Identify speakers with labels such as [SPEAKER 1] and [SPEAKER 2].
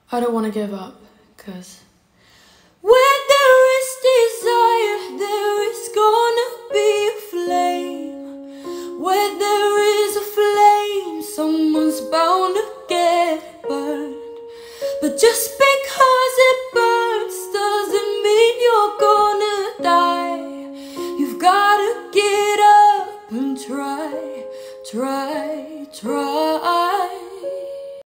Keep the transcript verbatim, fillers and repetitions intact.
[SPEAKER 1] I don't want to give up, cause where there is desire, there is gonna be a flame. Where there is a flame, someone's bound to get burned. But just because it burns doesn't mean you're gonna die. You've gotta get up and try, try, try.